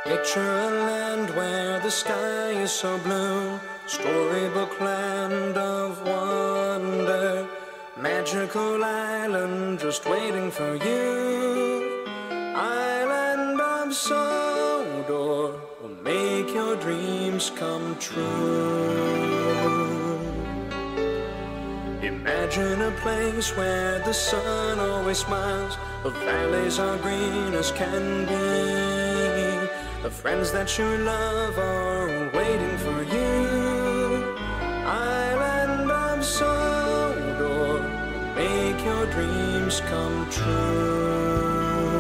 Picture a land where the sky is so blue, storybook land of wonder, magical island just waiting for you. Island of Sodor will make your dreams come true. Imagine a place where the sun always smiles, the valleys are green as can be. The friends that you love are waiting for you. Island of Sodor, make your dreams come true.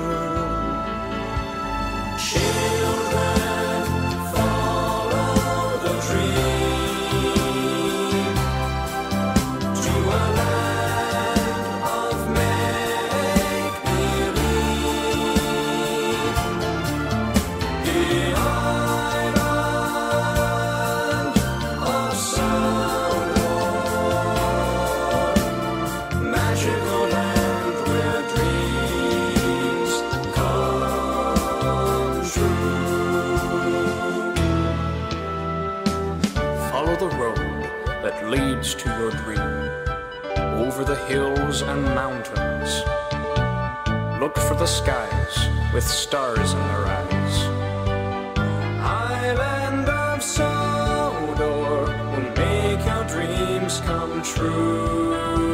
Children, follow the dream to a land of make-believe. The island of Sodor, magical land where dreams come true. Follow the road that leads to your dream, over the hills and mountains. Look for the skies with stars in their eyes. Island of Sodor will make your dreams come true.